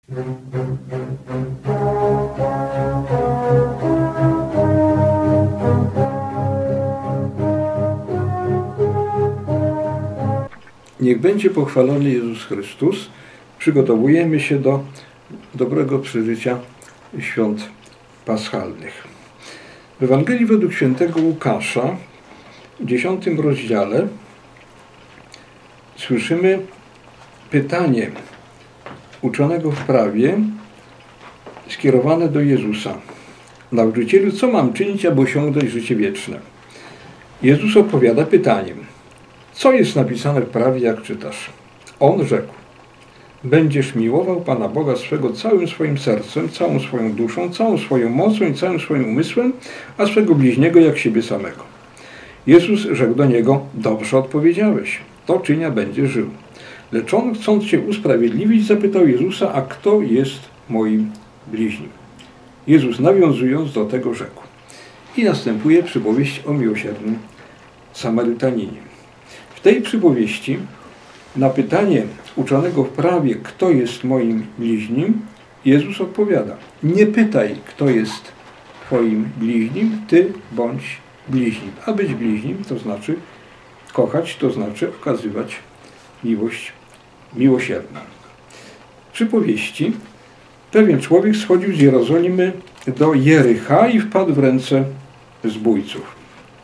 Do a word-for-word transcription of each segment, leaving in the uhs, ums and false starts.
Niech będzie pochwalony Jezus Chrystus. Przygotowujemy się do dobrego przeżycia świąt paschalnych. W Ewangelii według świętego Łukasza w dziesiątym rozdziale słyszymy pytanie uczonego w prawie skierowane do Jezusa. Nauczycielu, co mam czynić, aby osiągnąć życie wieczne? Jezus odpowiada pytaniem. Co jest napisane w prawie, jak czytasz? On rzekł. Będziesz miłował Pana Boga swego całym swoim sercem, całą swoją duszą, całą swoją mocą i całym swoim umysłem, a swego bliźniego jak siebie samego. Jezus rzekł do niego, dobrze odpowiedziałeś, to czynia będzie żył. Lecz on, chcąc się usprawiedliwić, zapytał Jezusa, a kto jest moim bliźnim? Jezus, nawiązując do tego, rzekł. I następuje przypowieść o miłosiernym Samarytaninie. W tej przypowieści na pytanie uczonego w prawie, kto jest moim bliźnim, Jezus odpowiada. Nie pytaj, kto jest twoim bliźnim, ty bądź bliźnim. A być bliźnim to znaczy kochać, to znaczy okazywać miłość miłosierną. W przypowieści pewien człowiek schodził z Jerozolimy do Jericha i wpadł w ręce zbójców.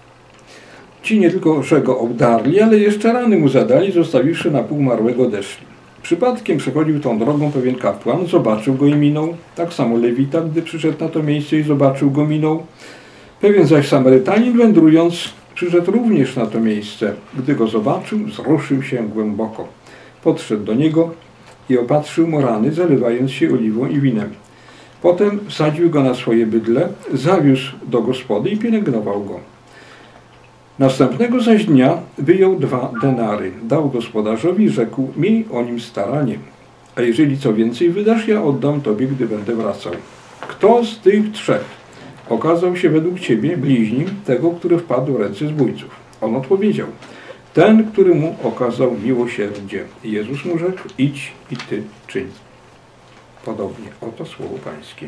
Ci nie tylko, że go obdarli, ale jeszcze rany mu zadali, zostawiwszy na pół marłego odeszli. Przypadkiem przechodził tą drogą pewien kapłan, zobaczył go i minął. Tak samo Lewita, gdy przyszedł na to miejsce i zobaczył go, minął. Pewien zaś Samarytanin, wędrując, przyszedł również na to miejsce. Gdy go zobaczył, wzruszył się głęboko. Podszedł do niego i opatrzył mu rany, zalewając się oliwą i winem. Potem wsadził go na swoje bydle, zawiózł do gospody i pielęgnował go. Następnego zaś dnia wyjął dwa denary, dał gospodarzowi i rzekł, miej o nim staranie, a jeżeli co więcej wydasz, ja oddam tobie, gdy będę wracał. Kto z tych trzech okazał się według ciebie bliźnim tego, który wpadł w ręce zbójców? On odpowiedział, ten, który mu okazał miłosierdzie. I Jezus mu rzekł, idź i ty czyń podobnie. Oto słowo Pańskie.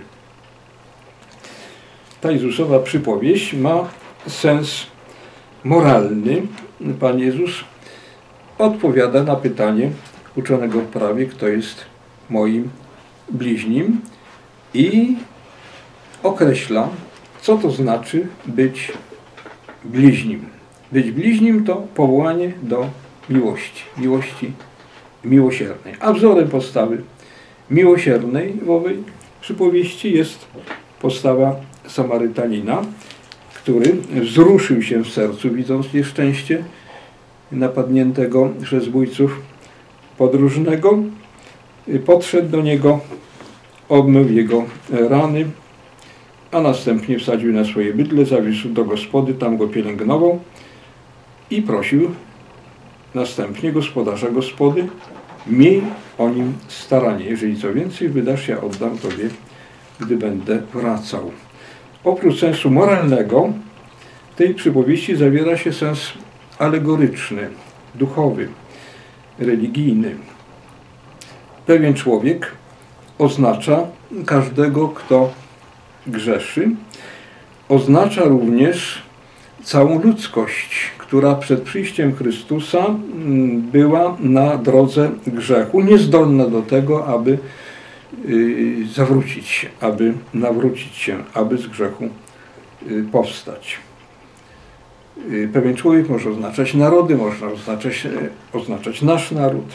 Ta Jezusowa przypowieść ma sens moralny. Pan Jezus odpowiada na pytanie uczonego w prawie, kto jest moim bliźnim i określa, co to znaczy być bliźnim. Być bliźnim to powołanie do miłości, miłości miłosiernej. A wzorem postawy miłosiernej w owej przypowieści jest postawa Samarytanina, który wzruszył się w sercu, widząc nieszczęście napadniętego przez zbójców podróżnego. Podszedł do niego, obmył jego rany, a następnie wsadził na swoje bydle, zawiózł do gospody, tam go pielęgnował i prosił następnie gospodarza gospody, miej o nim staranie. Jeżeli co więcej wydasz, ja oddam tobie, gdy będę wracał. Oprócz sensu moralnego w tej przypowieści zawiera się sens alegoryczny, duchowy, religijny. Pewien człowiek oznacza każdego, kto grzeszy. Oznacza również całą ludzkość, która przed przyjściem Chrystusa była na drodze grzechu, niezdolna do tego, aby zawrócić się, aby nawrócić się, aby z grzechu powstać. Pewien człowiek może oznaczać narody, może oznaczać, oznaczać nasz naród.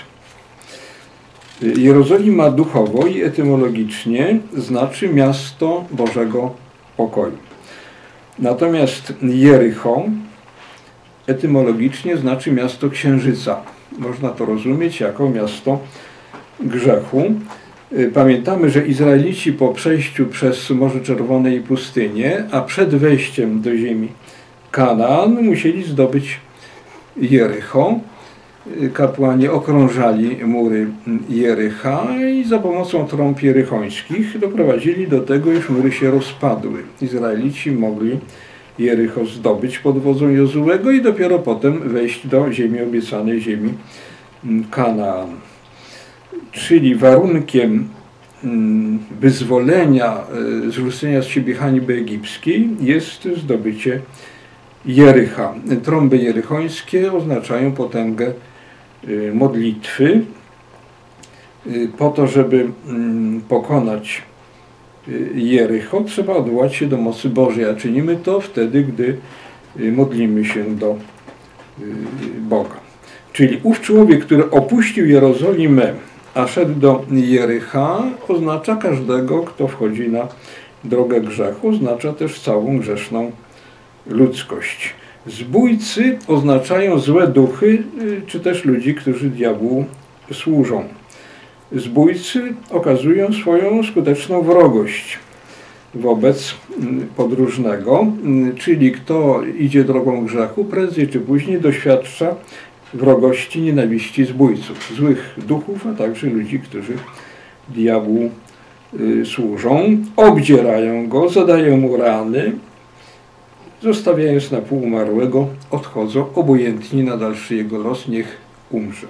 Jerozolima duchowo i etymologicznie znaczy miasto Bożego pokoju. Natomiast Jericho etymologicznie znaczy miasto księżyca. Można to rozumieć jako miasto grzechu. Pamiętamy, że Izraelici po przejściu przez Morze Czerwone i pustynię, a przed wejściem do ziemi Kanaan musieli zdobyć Jericho. Kapłani okrążali mury Jericha i za pomocą trąb jerychońskich doprowadzili do tego, iż mury się rozpadły. Izraelici mogli Jericho zdobyć pod wodzą Jozułego i dopiero potem wejść do ziemi obiecanej, ziemi Kanaan. Czyli warunkiem wyzwolenia, zrzucenia z siebie hańby egipskiej jest zdobycie Jericha. Trąby jerychońskie oznaczają potęgę modlitwy. Po to, żeby pokonać Jericho, trzeba odwołać się do mocy Bożej, a czynimy to wtedy, gdy modlimy się do Boga. Czyli ów człowiek, który opuścił Jerozolimę, a szedł do Jericha, oznacza każdego, kto wchodzi na drogę grzechu, oznacza też całą grzeszną ludzkość. Zbójcy oznaczają złe duchy, czy też ludzi, którzy diabłu służą. Zbójcy okazują swoją skuteczną wrogość wobec podróżnego, czyli kto idzie drogą grzechu, prędzej czy później doświadcza wrogości, nienawiści zbójców, złych duchów, a także ludzi, którzy diabłu służą, obdzierają go, zadają mu rany, zostawiając na pół umarłego, odchodzą obojętni na dalszy jego los, niech umrze.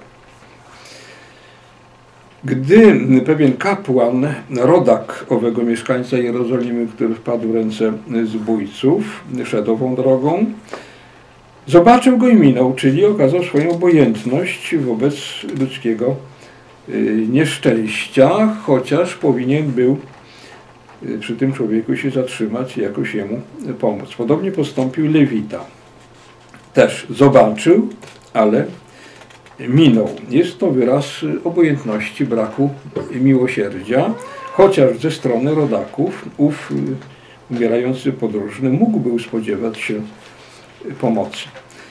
Gdy pewien kapłan, rodak owego mieszkańca Jerozolimy, który wpadł w ręce zbójców, szedł ową drogą, zobaczył go i minął, czyli okazał swoją obojętność wobec ludzkiego nieszczęścia, chociaż powinien był przy tym człowieku się zatrzymać i jakoś jemu pomóc. Podobnie postąpił Lewita. Też zobaczył, ale minął. Jest to wyraz obojętności, braku miłosierdzia, chociaż ze strony rodaków ów umierający podróżny mógłby spodziewać się pomocy.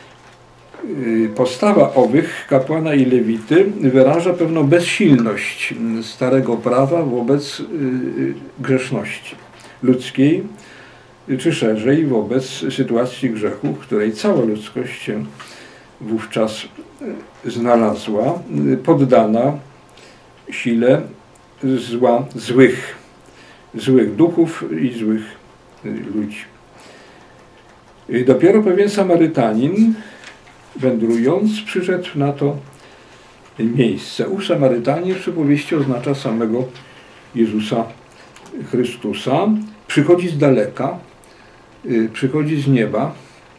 Postawa owych, kapłana i lewity, wyraża pewną bezsilność starego prawa wobec grzeszności ludzkiej, czy szerzej wobec sytuacji grzechu, w której cała ludzkość się wówczas znalazła, poddana sile zła, złych, złych duchów i złych ludzi. I dopiero pewien Samarytanin, wędrując, przyszedł na to miejsce. Ów Samarytanin w przypowieści oznacza samego Jezusa Chrystusa. Przychodzi z daleka, przychodzi z nieba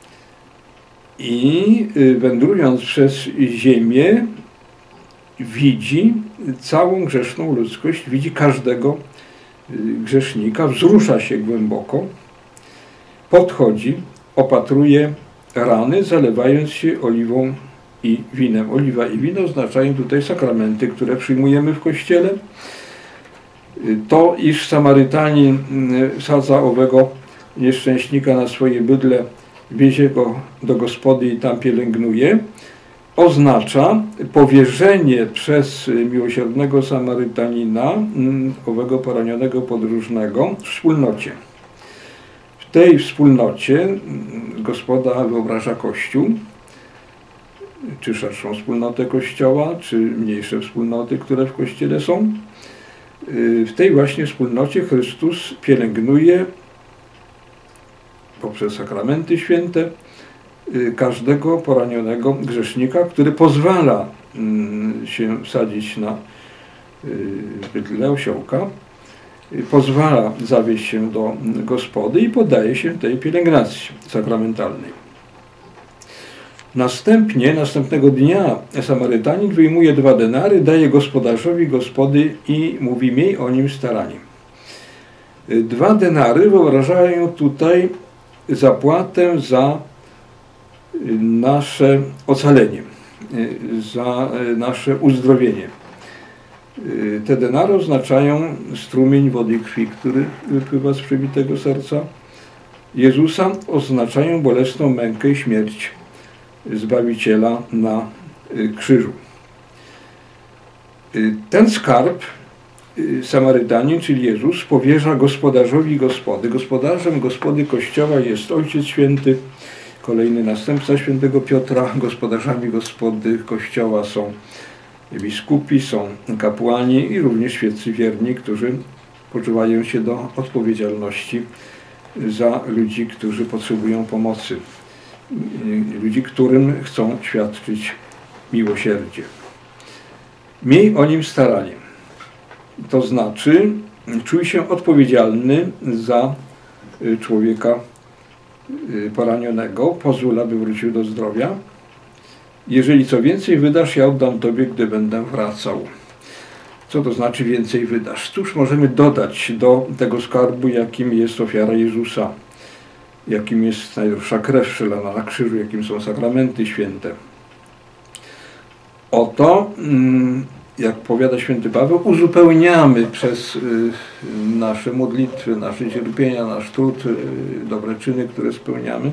i wędrując przez ziemię widzi całą grzeszną ludzkość, widzi każdego grzesznika, wzrusza się głęboko, podchodzi, opatruje rany, zalewając się oliwą i winem. Oliwa i wino oznaczają tutaj sakramenty, które przyjmujemy w Kościele. To, iż Samarytanin wsadza owego nieszczęśnika na swoje bydle, wiezie go do gospody i tam pielęgnuje, oznacza powierzenie przez miłosiernego Samarytanina owego poranionego podróżnego wspólnocie. W tej wspólnocie gospoda wyobraża Kościół, czy szerszą wspólnotę Kościoła, czy mniejsze wspólnoty, które w Kościele są. W tej właśnie wspólnocie Chrystus pielęgnuje poprzez sakramenty święte każdego poranionego grzesznika, który pozwala się wsadzić na bydlę, osiołka, pozwala zawieźć się do gospody i poddaje się tej pielęgnacji sakramentalnej. Następnie, następnego dnia Samarytanin wyjmuje dwa denary, daje gospodarzowi gospody i mówi: miej o nim staranie. Dwa denary wyobrażają tutaj zapłatę za nasze ocalenie, za nasze uzdrowienie. Te denary oznaczają strumień wody i krwi, który wypływa z przebitego serca Jezusa, oznaczają bolesną mękę i śmierć Zbawiciela na krzyżu. Ten skarb Samarytanin, czyli Jezus, powierza gospodarzowi gospody. Gospodarzem gospody Kościoła jest Ojciec Święty, kolejny następca świętego Piotra. Gospodarzami gospody Kościoła są biskupi, są kapłani i również świeccy wierni, którzy poczuwają się do odpowiedzialności za ludzi, którzy potrzebują pomocy, ludzi, którym chcą świadczyć miłosierdzie. Miej o nim staranie. to znaczy czuj się odpowiedzialny za człowieka poranionego, pozwól, aby wrócił do zdrowia. Jeżeli co więcej wydasz, ja oddam Tobie, gdy będę wracał. Co to znaczy więcej wydasz? Cóż możemy dodać do tego skarbu, jakim jest ofiara Jezusa, jakim jest najdroższa krew przelana na krzyżu, jakim są sakramenty święte. Oto, jak powiada święty Paweł, uzupełniamy przez nasze modlitwy, nasze cierpienia, nasz trud, dobre czyny, które spełniamy,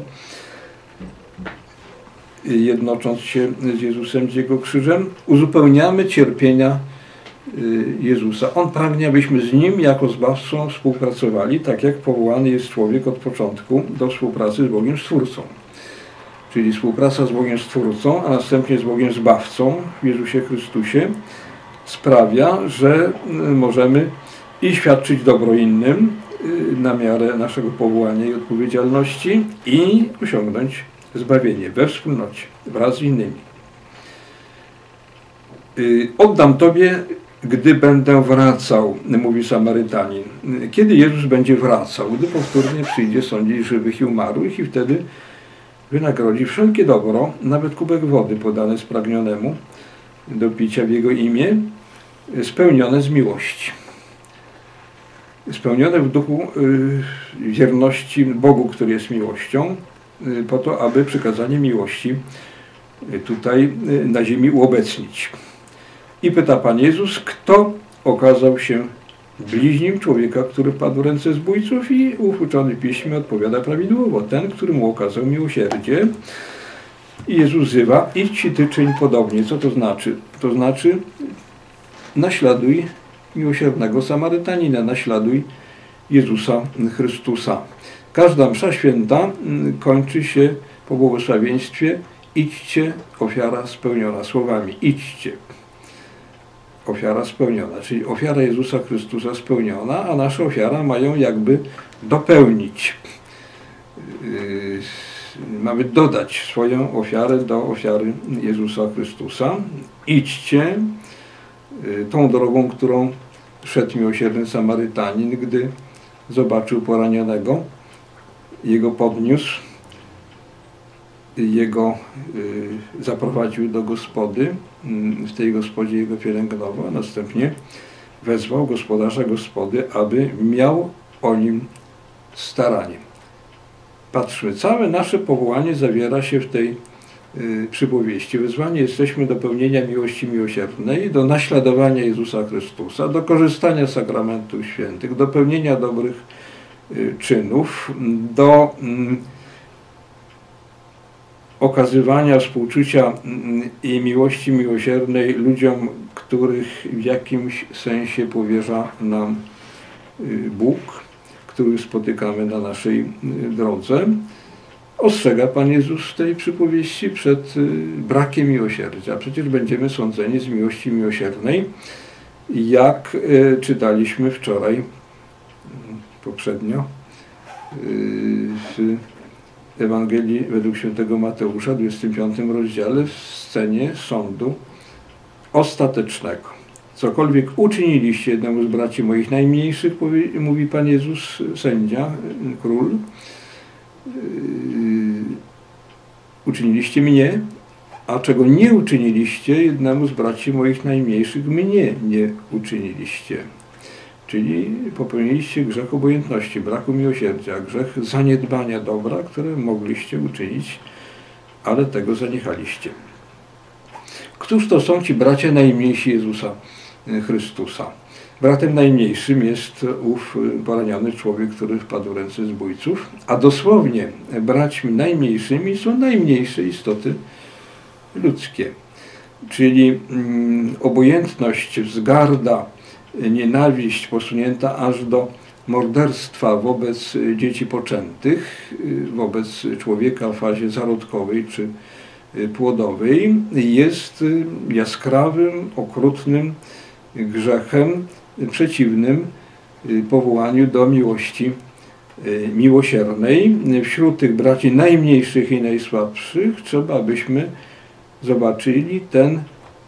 jednocząc się z Jezusem, z Jego krzyżem, uzupełniamy cierpienia Jezusa. On pragnie, abyśmy z Nim jako Zbawcą współpracowali, tak jak powołany jest człowiek od początku do współpracy z Bogiem Stwórcą. Czyli współpraca z Bogiem Stwórcą, a następnie z Bogiem Zbawcą w Jezusie Chrystusie sprawia, że możemy i świadczyć dobro innym na miarę naszego powołania i odpowiedzialności i osiągnąć zbawienie we wspólnocie, wraz z innymi. Oddam Tobie, gdy będę wracał, mówi Samarytanin. Kiedy Jezus będzie wracał? Gdy powtórnie przyjdzie sądzić żywych i umarłych i wtedy wynagrodzi wszelkie dobro, nawet kubek wody podany spragnionemu do picia w Jego imię, spełnione z miłości. Spełnione w duchu wierności Bogu, który jest miłością, po to, aby przykazanie miłości tutaj na ziemi uobecnić. I pyta Pan Jezus, kto okazał się bliźnim człowieka, który wpadł w ręce zbójców, i ów uczony w piśmie odpowiada prawidłowo, ten, który mu okazał miłosierdzie. I Jezus wzywa, idź i ty czyń podobnie. Co to znaczy? To znaczy naśladuj miłosiernego Samarytanina, naśladuj Jezusa Chrystusa. Każda msza święta kończy się po błogosławieństwie idźcie, ofiara spełniona, słowami idźcie. Ofiara spełniona, czyli ofiara Jezusa Chrystusa spełniona, a nasza ofiara ma ją jakby dopełnić. Yy, mamy dodać swoją ofiarę do ofiary Jezusa Chrystusa. Idźcie yy, tą drogą, którą szedł miłosierny Samarytanin, gdy zobaczył poranionego, jego podniósł, jego y, zaprowadził do gospody, y, w tej gospodzie jego pielęgnował, a następnie wezwał gospodarza gospody, aby miał o nim staranie. Patrzmy, całe nasze powołanie zawiera się w tej y, przypowieści. Wezwani jesteśmy do pełnienia miłości miłosiernej, do naśladowania Jezusa Chrystusa, do korzystania z sakramentów świętych, do pełnienia dobrych y, czynów, do y, okazywania współczucia i miłości miłosiernej ludziom, których w jakimś sensie powierza nam Bóg, których spotykamy na naszej drodze. Ostrzega Pan Jezus w tej przypowieści przed brakiem miłosierdzia. Przecież będziemy sądzeni z miłości miłosiernej, jak czytaliśmy wczoraj, poprzednio, w Ewangelii według świętego Mateusza, w dwudziestym piątym rozdziale, w scenie sądu ostatecznego. Cokolwiek uczyniliście jednemu z braci moich najmniejszych, mówi Pan Jezus, sędzia, król, yy, uczyniliście mnie, a czego nie uczyniliście jednemu z braci moich najmniejszych, mnie nie uczyniliście. Czyli popełniliście grzech obojętności, braku miłosierdzia, grzech zaniedbania dobra, które mogliście uczynić, ale tego zaniechaliście. Któż to są ci bracia najmniejsi Jezusa Chrystusa? Bratem najmniejszym jest ów poraniony człowiek, który wpadł w ręce zbójców, a dosłownie braćmi najmniejszymi są najmniejsze istoty ludzkie. Czyli mm, obojętność, wzgarda, nienawiść posunięta aż do morderstwa wobec dzieci poczętych, wobec człowieka w fazie zarodkowej czy płodowej, jest jaskrawym, okrutnym grzechem przeciwnym powołaniu do miłości miłosiernej. Wśród tych braci najmniejszych i najsłabszych trzeba, byśmy zobaczyli ten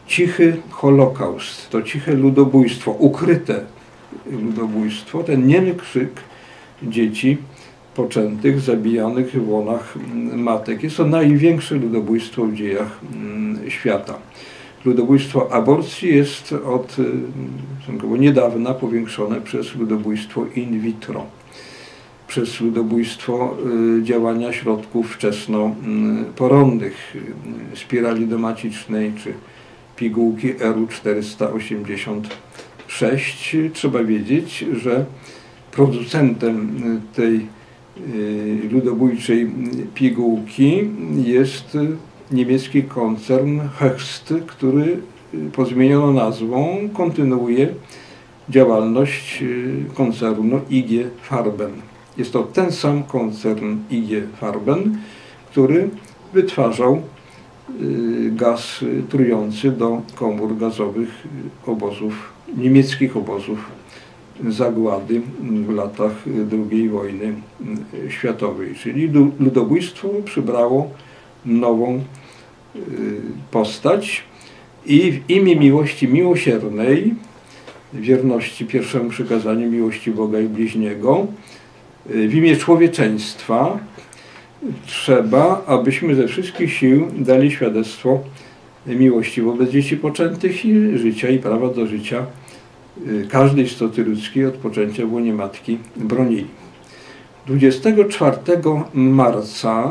cichy Holokaust, to ciche ludobójstwo, ukryte ludobójstwo, ten niemy krzyk dzieci poczętych, zabijanych w łonach matek. Jest to największe ludobójstwo w dziejach świata. Ludobójstwo aborcji jest od stosunkowo niedawna powiększone przez ludobójstwo in vitro, przez ludobójstwo działania środków wczesnoporonnych, spirali domacicznej czy pigułki R U czterysta osiemdziesiąt sześć. Trzeba wiedzieć, że producentem tej ludobójczej pigułki jest niemiecki koncern Hoechst, który pod zmienioną nazwą kontynuuje działalność koncernu I G Farben. Jest to ten sam koncern I G Farben, który wytwarzał gaz trujący do komór gazowych obozów, niemieckich obozów zagłady w latach drugiej wojny światowej. Czyli ludobójstwo przybrało nową postać i w imię miłości miłosiernej, wierności pierwszemu przykazaniu, miłości Boga i bliźniego, w imię człowieczeństwa trzeba, abyśmy ze wszystkich sił dali świadectwo miłości wobec dzieci poczętych i życia i prawa do życia każdej istoty ludzkiej od poczęcia w łonie matki bronili. dwudziestego czwartego marca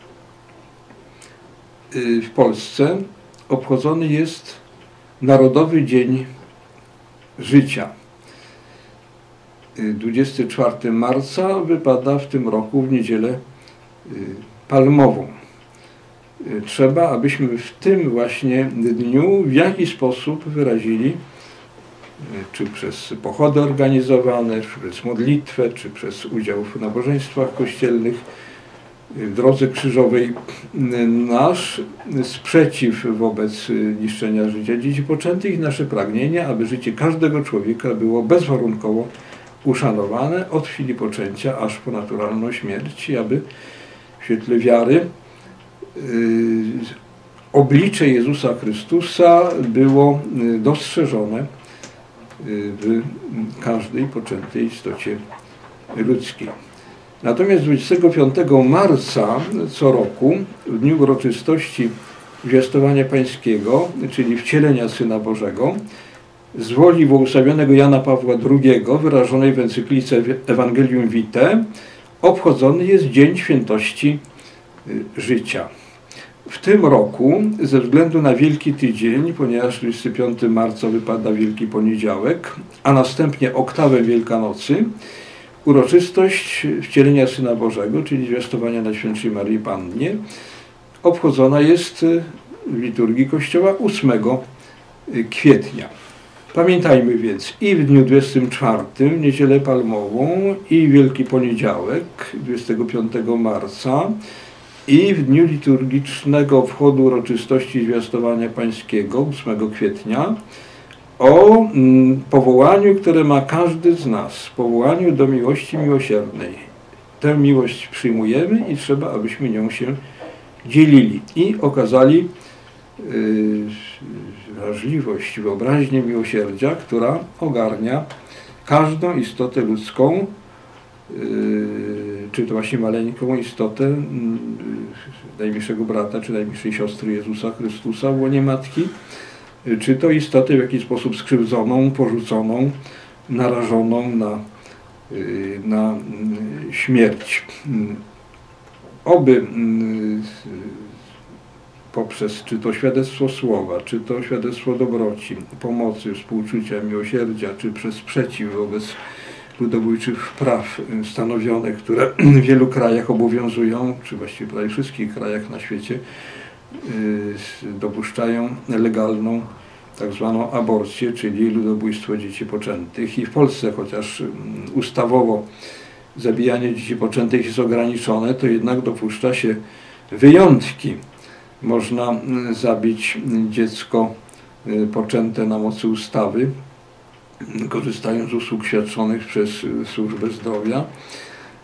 w Polsce obchodzony jest Narodowy Dzień Życia. dwudziestego czwartego marca wypada w tym roku w niedzielę palmową. Trzeba, abyśmy w tym właśnie dniu w jakiś sposób wyrazili, czy przez pochody organizowane, czy przez modlitwę, czy przez udział w nabożeństwach kościelnych, w drodze krzyżowej, nasz sprzeciw wobec niszczenia życia dzieci poczętych i nasze pragnienie, aby życie każdego człowieka było bezwarunkowo uszanowane od chwili poczęcia aż po naturalną śmierć, i aby w świetle wiary yy, oblicze Jezusa Chrystusa było dostrzeżone w każdej poczętej istocie ludzkiej. Natomiast dwudziestego piątego marca co roku, w dniu uroczystości Zwiastowania Pańskiego, czyli wcielenia Syna Bożego, z woli błogosławionego Jana Pawła drugiego, wyrażonej w encyklice Evangelium Vitae, obchodzony jest Dzień Świętości Życia. W tym roku, ze względu na Wielki Tydzień, ponieważ dwudziestego piątego marca wypada Wielki Poniedziałek, a następnie oktawę Wielkanocy, uroczystość wcielenia Syna Bożego, czyli zwiastowania Najświętszej Maryi Pannie, obchodzona jest w liturgii Kościoła ósmego kwietnia. Pamiętajmy więc i w dniu dwudziestym czwartym, Niedzielę Palmową, i Wielki Poniedziałek, dwudziestego piątego marca, i w dniu liturgicznego wchodu uroczystości Zwiastowania Pańskiego, ósmego kwietnia, o powołaniu, które ma każdy z nas, powołaniu do miłości miłosiernej. Tę miłość przyjmujemy i trzeba, abyśmy nią się dzielili i okazali yy, wrażliwość, wyobraźnię miłosierdzia, która ogarnia każdą istotę ludzką, yy, czy to właśnie maleńką istotę yy, najmniejszego brata, czy najmniejszej siostry Jezusa Chrystusa w łonie matki, czy to istotę w jakiś sposób skrzywdzoną, porzuconą, narażoną na, na śmierć. Oby poprzez czy to świadectwo słowa, czy to świadectwo dobroci, pomocy, współczucia, miłosierdzia, czy przez sprzeciw wobec ludobójczych praw stanowionych, które w wielu krajach obowiązują, czy właściwie prawie wszystkich krajach na świecie, dopuszczają legalną tak zwaną aborcję, czyli ludobójstwo dzieci poczętych. I w Polsce, chociaż ustawowo zabijanie dzieci poczętych jest ograniczone, to jednak dopuszcza się wyjątki. Można zabić dziecko poczęte na mocy ustawy, korzystając z usług świadczonych przez służbę zdrowia,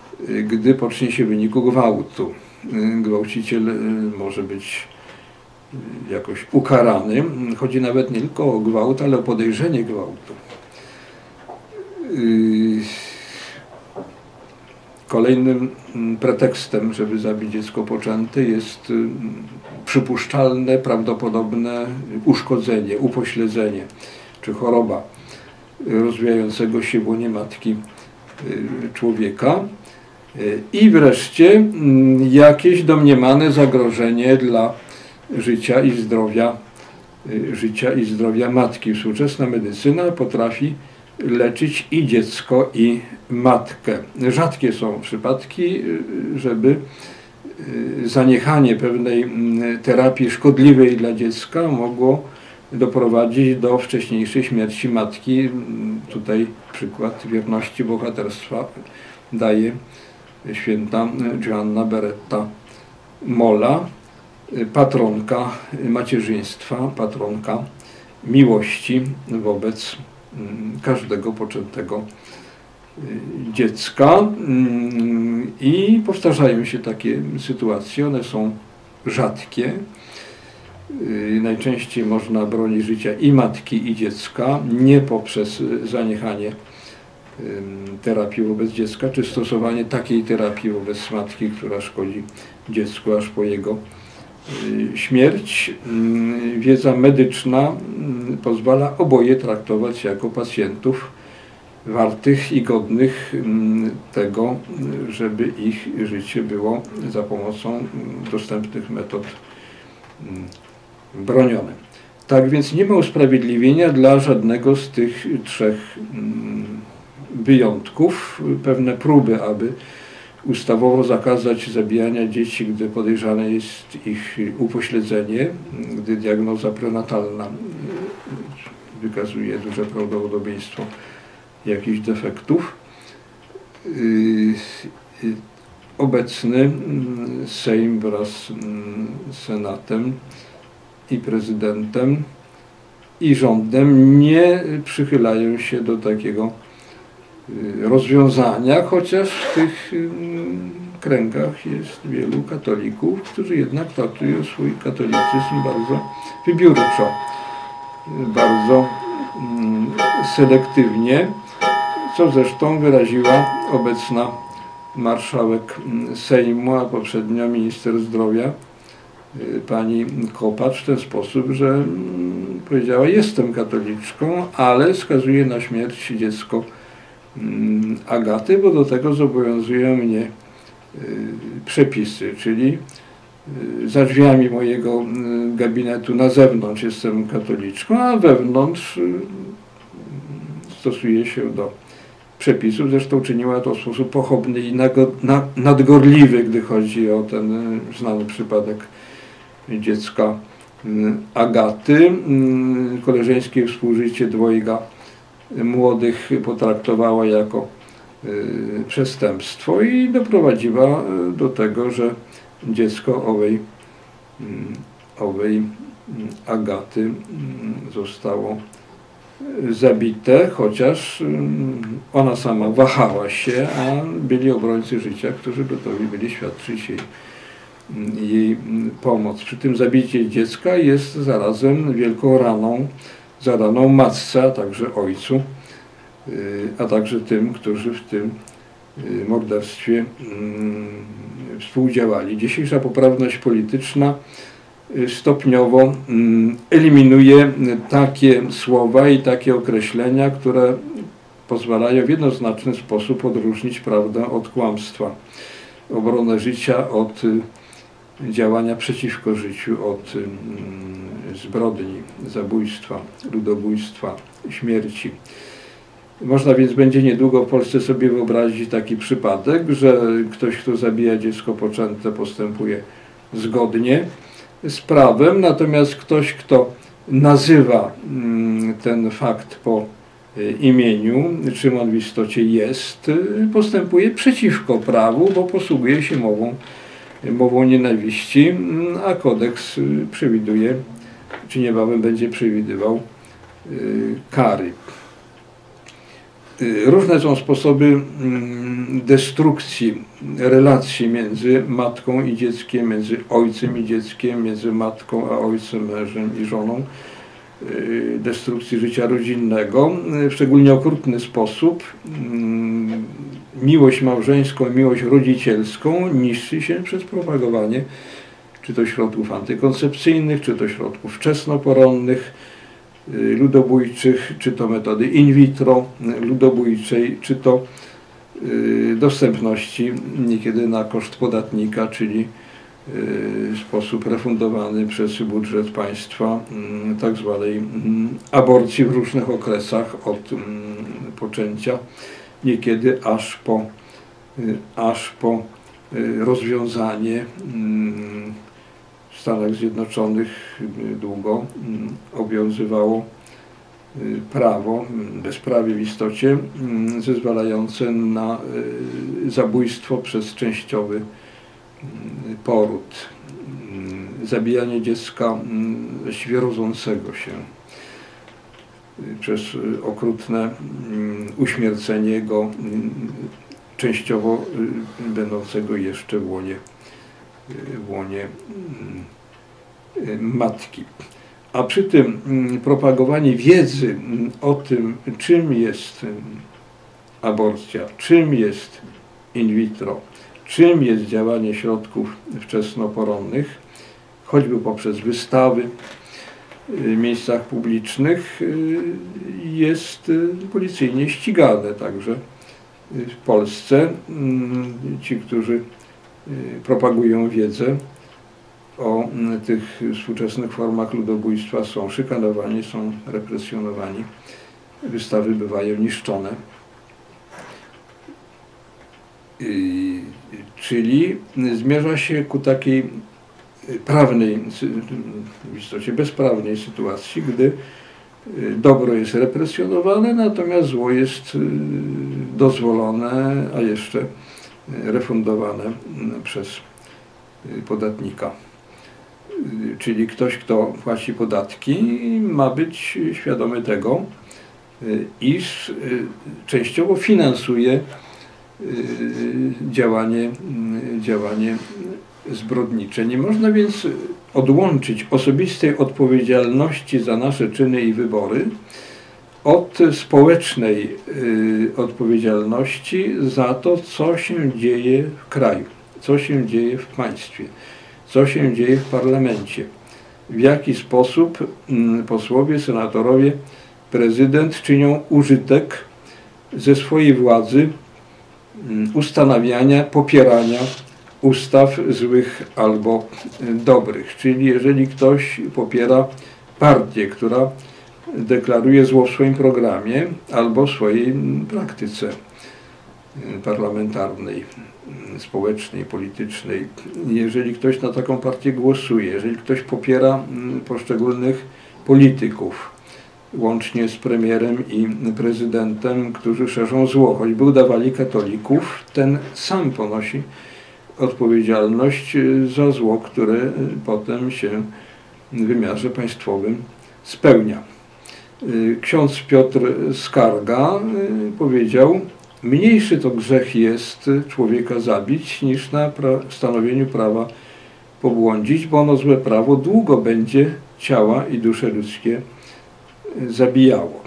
gdy pocznie się w wyniku gwałtu. Gwałciciel może być jakoś ukarany. Chodzi nawet nie tylko o gwałt, ale o podejrzenie gwałtu. Kolejnym pretekstem, żeby zabić dziecko poczęte, jest przypuszczalne, prawdopodobne uszkodzenie, upośledzenie czy choroba rozwijającego się w łonie matki człowieka. I wreszcie jakieś domniemane zagrożenie dla życia i zdrowia, życia i zdrowia matki. Współczesna medycyna potrafi leczyć i dziecko, i matkę. Rzadkie są przypadki, żeby zaniechanie pewnej terapii szkodliwej dla dziecka mogło doprowadzić do wcześniejszej śmierci matki. Tutaj przykład wierności bohaterstwa daje święta Giovanna Beretta Molla, patronka macierzyństwa, patronka miłości wobec każdego poczętego dziecka. I powtarzają się takie sytuacje, one są rzadkie. Najczęściej można bronić życia i matki, i dziecka, nie poprzez zaniechanie terapii wobec dziecka, czy stosowanie takiej terapii wobec matki, która szkodzi dziecku aż po jego śmierć. Wiedza medyczna pozwala oboje traktować jako pacjentów wartych i godnych tego, żeby ich życie było za pomocą dostępnych metod bronione. Tak więc nie ma usprawiedliwienia dla żadnego z tych trzech wyjątków. Pewne próby, aby ustawowo zakazać zabijania dzieci, gdy podejrzane jest ich upośledzenie, gdy diagnoza prenatalna wykazuje duże prawdopodobieństwo jakichś defektów. Obecny Sejm wraz z Senatem i prezydentem i rządem nie przychylają się do takiego rozwiązania, chociaż w tych kręgach jest wielu katolików, którzy jednak traktują swój katolicyzm bardzo wybiórczo, bardzo selektywnie, co zresztą wyraziła obecna marszałek Sejmu, a poprzednio minister zdrowia pani Kopacz w ten sposób, że powiedziała: jestem katoliczką, ale skazuje na śmierć dziecko Agaty, bo do tego zobowiązują mnie przepisy, czyli za drzwiami mojego gabinetu na zewnątrz jestem katoliczką, a wewnątrz stosuję się do przepisów. Zresztą czyniła to w sposób pochopny i nadgorliwy, gdy chodzi o ten znany przypadek dziecka Agaty. Koleżeńskie współżycie dwojga młodych potraktowała jako przestępstwo i doprowadziła do tego, że dziecko owej, owej Agaty zostało zabite, chociaż ona sama wahała się, a byli obrońcy życia, którzy gotowi byli świadczyć jej, jej pomoc. Przy tym zabicie dziecka jest zarazem wielką raną, zadaną matce, a także ojcu, a także tym, którzy w tym morderstwie współdziałali. Dzisiejsza poprawność polityczna stopniowo eliminuje takie słowa i takie określenia, które pozwalają w jednoznaczny sposób odróżnić prawdę od kłamstwa, obronę życia od działania przeciwko życiu, od zbrodni, zabójstwa, ludobójstwa, śmierci. Można więc będzie niedługo w Polsce sobie wyobrazić taki przypadek, że ktoś, kto zabija dziecko poczęte, postępuje zgodnie z prawem, natomiast ktoś, kto nazywa ten fakt po imieniu, czym on w istocie jest, postępuje przeciwko prawu, bo posługuje się mową, mową nienawiści, a kodeks przewiduje, czy niebawem będzie przewidywał kary. Różne są sposoby destrukcji relacji między matką i dzieckiem, między ojcem i dzieckiem, między matką a ojcem, mężem i żoną, destrukcji życia rodzinnego w szczególnie okrutny sposób. Miłość małżeńską, miłość rodzicielską niszczy się przez propagowanie czy to środków antykoncepcyjnych, czy to środków wczesnoporonnych, ludobójczych, czy to metody in vitro ludobójczej, czy to dostępności niekiedy na koszt podatnika, czyli w sposób refundowany przez budżet państwa tak zwanej aborcji w różnych okresach od poczęcia, niekiedy aż po, aż po rozwiązanie w Stanach Zjednoczonych długo obowiązywało prawo, bezprawie w istocie, zezwalające na zabójstwo przez częściowy poród, zabijanie dziecka właściwie rodzącego się przez okrutne uśmiercenie go częściowo będącego jeszcze w łonie, w łonie matki. A przy tym propagowanie wiedzy o tym, czym jest aborcja, czym jest in vitro, czym jest działanie środków wczesnoporonnych, choćby poprzez wystawy w miejscach publicznych, jest policyjnie ścigane. Także w Polsce ci, którzy propagują wiedzę o tych współczesnych formach ludobójstwa, są szykanowani, są represjonowani, wystawy bywają niszczone. Czyli zmierza się ku takiej prawnej, w istocie bezprawnej sytuacji, gdy dobro jest represjonowane, natomiast zło jest dozwolone, a jeszcze refundowane przez podatnika. Czyli ktoś, kto płaci podatki, ma być świadomy tego, iż częściowo finansuje działanie, działanie zbrodnicze. Nie można więc odłączyć osobistej odpowiedzialności za nasze czyny i wybory od społecznej odpowiedzialności za to, co się dzieje w kraju, co się dzieje w państwie, co się dzieje w parlamencie, w jaki sposób posłowie, senatorowie, prezydent czynią użytek ze swojej władzy ustanawiania, popierania ustaw złych albo dobrych. Czyli jeżeli ktoś popiera partię, która deklaruje zło w swoim programie albo w swojej praktyce parlamentarnej, społecznej, politycznej, jeżeli ktoś na taką partię głosuje, jeżeli ktoś popiera poszczególnych polityków, łącznie z premierem i prezydentem, którzy szerzą zło, choćby udawali katolików, ten sam ponosi odpowiedzialność za zło, które potem się w wymiarze państwowym spełnia. Ksiądz Piotr Skarga powiedział: mniejszy to grzech jest człowieka zabić, niż na pra stanowieniu prawa pobłądzić, bo ono złe prawo długo będzie ciała i dusze ludzkie zabijało.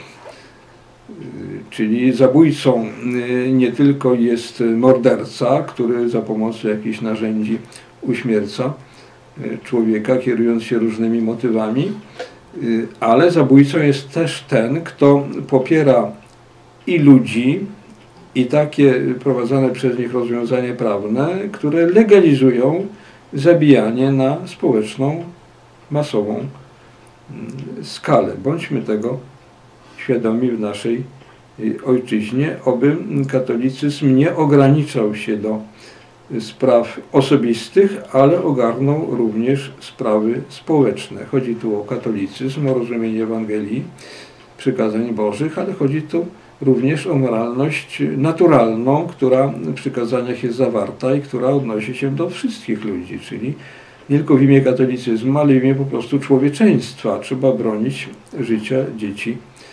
Czyli zabójcą nie tylko jest morderca, który za pomocą jakichś narzędzi uśmierca człowieka, kierując się różnymi motywami, ale zabójcą jest też ten, kto popiera i ludzi, i takie prowadzone przez nich rozwiązania prawne, które legalizują zabijanie na społeczną, masową skalę. Bądźmy tego świadomi w naszej ojczyźnie, oby katolicyzm nie ograniczał się do spraw osobistych, ale ogarnął również sprawy społeczne. Chodzi tu o katolicyzm, o rozumienie Ewangelii, przykazań Bożych, ale chodzi tu również o moralność naturalną, która w przykazaniach jest zawarta i która odnosi się do wszystkich ludzi, czyli nie tylko w imię katolicyzmu, ale w imię po prostu człowieczeństwa. Trzeba bronić życia dzieci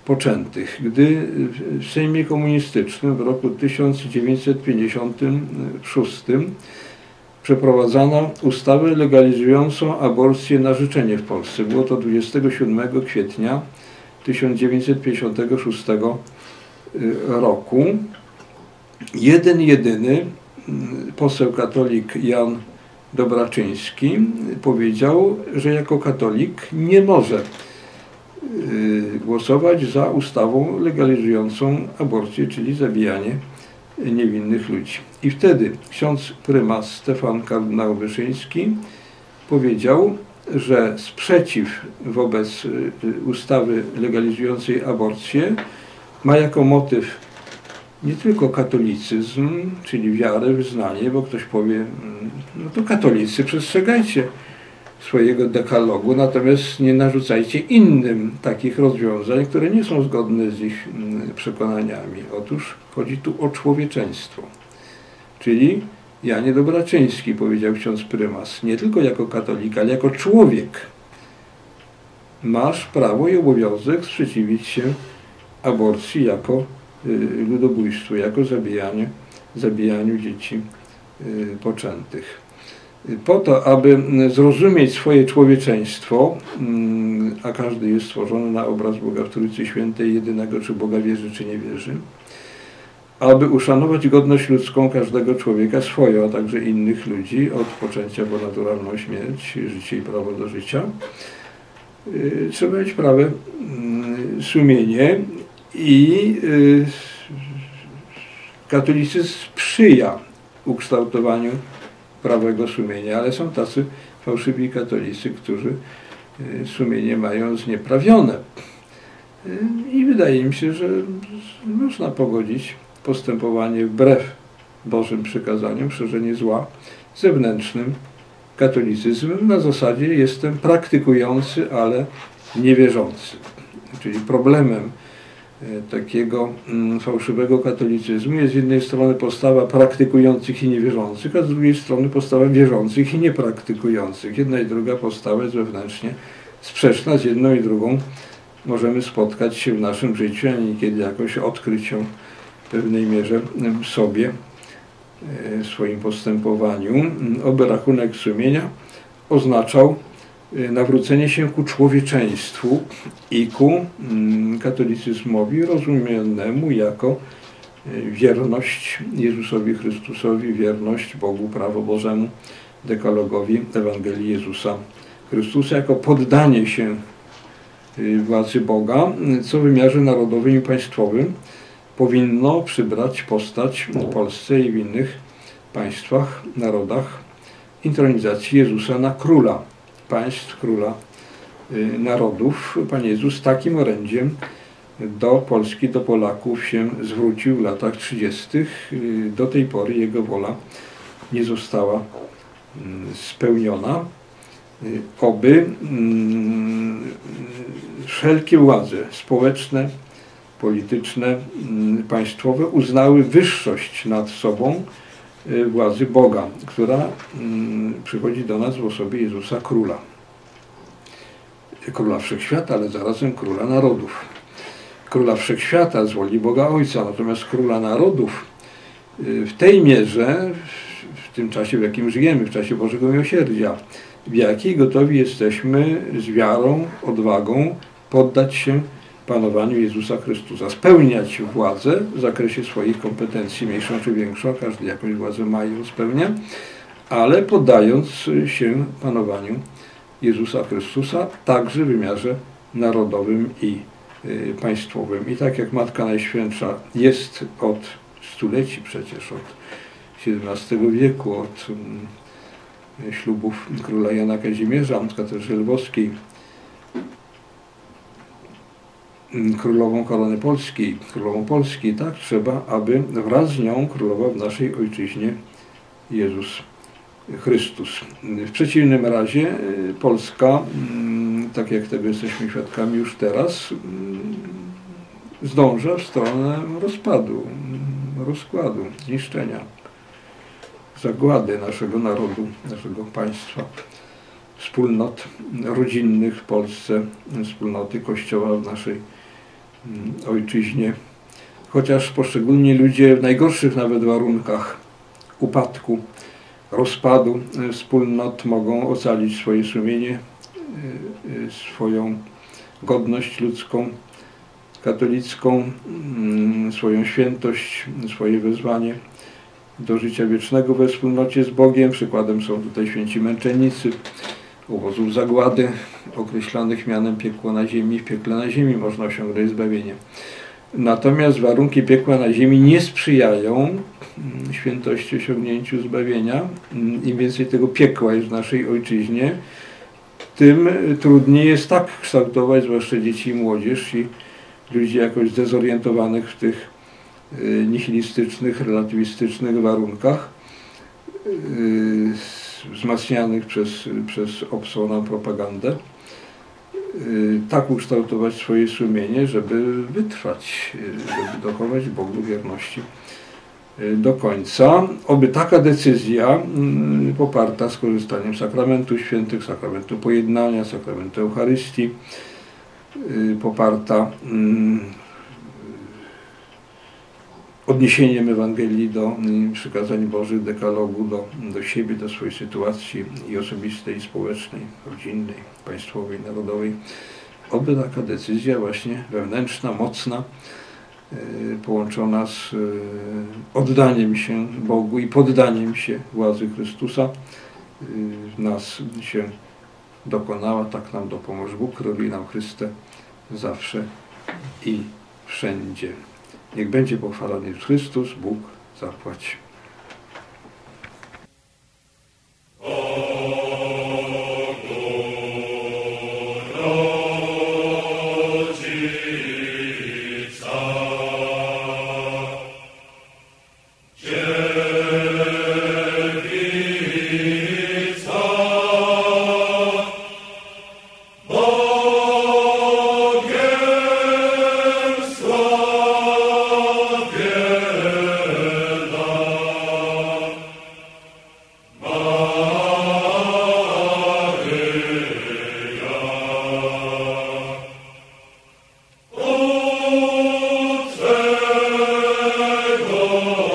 poczętych. Gdy w Sejmie Komunistycznym w roku tysiąc dziewięćset pięćdziesiątym szóstym przeprowadzano ustawę legalizującą aborcję na życzenie w Polsce. Było to dwudziestego siódmego kwietnia tysiąc dziewięćset pięćdziesiątego szóstego roku. Jeden jedyny poseł katolik Jan Dobraczyński powiedział, że jako katolik nie może głosować za ustawą legalizującą aborcję, czyli zabijanie niewinnych ludzi. I wtedy ksiądz prymas Stefan kardynał Wyszyński powiedział, że sprzeciw wobec ustawy legalizującej aborcję ma jako motyw nie tylko katolicyzm, czyli wiarę, wyznanie, bo ktoś powie, no to katolicy, przestrzegajcie swojego dekalogu, natomiast nie narzucajcie innym takich rozwiązań, które nie są zgodne z ich przekonaniami. Otóż chodzi tu o człowieczeństwo. Czyli Janie Dobraczyński, powiedział ksiądz prymas, nie tylko jako katolik, ale jako człowiek masz prawo i obowiązek sprzeciwić się aborcji jako ludobójstwu, jako zabijaniu, zabijaniu dzieci poczętych. Po to, aby zrozumieć swoje człowieczeństwo, a każdy jest stworzony na obraz Boga w Trójcy Świętej jedynego, czy Boga wierzy, czy nie wierzy, aby uszanować godność ludzką każdego człowieka, swoją, a także innych ludzi, od poczęcia po naturalną śmierć, życie i prawo do życia, trzeba mieć prawe sumienie i katolicyzm sprzyja ukształtowaniu prawego sumienia, ale są tacy fałszywi katolicy, którzy sumienie mają znieprawione. I wydaje mi się, że można pogodzić postępowanie wbrew Bożym przykazaniom, szerzenie zła, zewnętrznym katolicyzmem na zasadzie jestem praktykujący, ale niewierzący. Czyli problemem takiego fałszywego katolicyzmu jest z jednej strony postawa praktykujących i niewierzących, a z drugiej strony postawa wierzących i niepraktykujących. Jedna i druga postawa jest wewnętrznie sprzeczna, z jedną i drugą możemy spotkać się w naszym życiu, a niekiedy jakoś odkryć ją w pewnej mierze w sobie, w swoim postępowaniu. Oby rachunek sumienia oznaczał nawrócenie się ku człowieczeństwu i ku katolicyzmowi rozumianemu jako wierność Jezusowi Chrystusowi, wierność Bogu, prawu Bożemu, dekalogowi Ewangelii Jezusa Chrystusa, jako poddanie się władzy Boga, co w wymiarze narodowym i państwowym powinno przybrać postać w Polsce i w innych państwach, narodach intronizacji Jezusa na króla państw, króla narodów. Pan Jezus takim orędziem do Polski, do Polaków się zwrócił w latach trzydziestych. Do tej pory jego wola nie została spełniona. Oby wszelkie władze społeczne, polityczne, państwowe uznały wyższość nad sobą władzy Boga, która przychodzi do nas w osobie Jezusa Króla. Króla Wszechświata, ale zarazem Króla Narodów. Króla Wszechświata z woli Boga Ojca, natomiast Króla Narodów w tej mierze, w tym czasie, w jakim żyjemy, w czasie Bożego Miłosierdzia, w jakiej gotowi jesteśmy z wiarą, odwagą poddać się panowaniu Jezusa Chrystusa, spełniać władzę w zakresie swoich kompetencji, mniejszą czy większą, każdy jakąś władzę ma i ją spełnia, ale poddając się panowaniu Jezusa Chrystusa, także w wymiarze narodowym i y, państwowym. I tak jak Matka Najświętsza jest od stuleci przecież, od siedemnastego wieku, od y, ślubów króla Jana Kazimierza, Katarzyny Lwowskiej, królową korony polskiej, królową Polski, tak trzeba, aby wraz z nią królował w naszej ojczyźnie Jezus Chrystus. W przeciwnym razie Polska, tak jak tego jesteśmy świadkami już teraz, zdąża w stronę rozpadu, rozkładu, zniszczenia, zagłady naszego narodu, naszego państwa, wspólnot rodzinnych w Polsce, wspólnoty Kościoła w naszej ojczyźnie. Chociaż poszczególni ludzie w najgorszych nawet warunkach upadku, rozpadu wspólnot mogą ocalić swoje sumienie, swoją godność ludzką, katolicką, swoją świętość, swoje wezwanie do życia wiecznego we wspólnocie z Bogiem. Przykładem są tutaj święci męczennicy obozów zagłady, określanych mianem piekło na ziemi. W piekle na ziemi można osiągnąć zbawienie. Natomiast warunki piekła na ziemi nie sprzyjają świętości, osiągnięciu zbawienia. Im więcej tego piekła jest w naszej ojczyźnie, tym trudniej jest tak kształtować, zwłaszcza dzieci i młodzież i ludzi jakoś zdezorientowanych w tych nihilistycznych, relatywistycznych warunkach, wzmacnianych przez, przez obcą nam propagandę, tak ukształtować swoje sumienie, żeby wytrwać, żeby dochować Bogu wierności do końca. Oby taka decyzja poparta skorzystaniem sakramentu świętych, sakramentu pojednania, sakramentu Eucharystii, poparta odniesieniem Ewangelii do przykazań Bożych, dekalogu, do, do siebie, do swojej sytuacji i osobistej, i społecznej, rodzinnej, państwowej, narodowej. Oby taka decyzja właśnie wewnętrzna, mocna, połączona z oddaniem się Bogu i poddaniem się władzy Chrystusa w nas się dokonała. Tak nam dopomóż Bóg, króluj nam Chryste zawsze i wszędzie. Niech będzie pochwalony Chrystus, Bóg zapłać. Oh